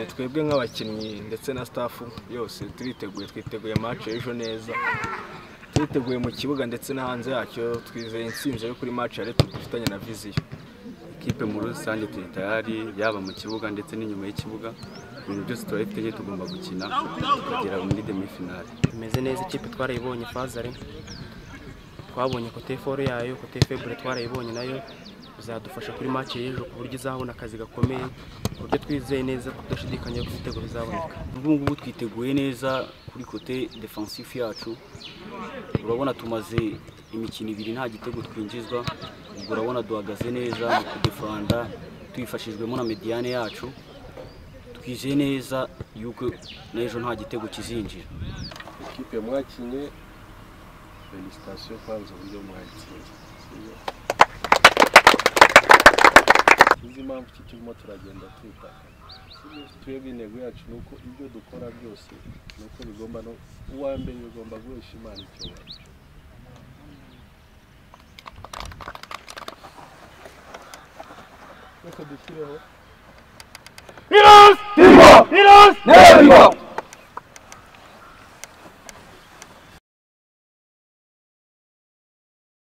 twebwe nk'abakinnyi ndetse na staff yose twiteguye match ejo neza, twiteguye mu kibuga ndetse no hanze yacyo, twizeye intsinzi yo kuri match yari dufitanye na Vision. Ikipe muri rusange turi tayari, yaba mu kibuga ndetse n'inyuma y'ikibuga, ibintu byose turabifite, tugomba gukina tukagera muri demi finale. Imeze neza, ikipe twarayibonye Fazare, twabonye kote foro yayo, kote faible twarayibonye nayo, bizadufasha kuri match y'ejo ku buryo izabona akazi gakomeye, ku buryo twizeye neza kudashidikanya ko ibitego bizaboneka. Ubu ngubu twiteguye neza kuri kote defensive yacu, urabona tumaze imikino 2 nta gitego twinjizwa, ubwo urabona duhagaze neza mu kudefenda, twifashijwemo na mediane yacu, twizeye neza yuko n'ejo nta gitego kizinjira. Ikipe mwakinye, felicitation kwanza uburyo mwatsinze. Izi mpamvu turimo turagenda twitaka. Twebwe intego yacu nuko ibyo dukora byose nuko bigomba no uwa mbere bigomba guhesha Imana icyubahiro. Reka dushyireho Heroes! Heroes! Heroes!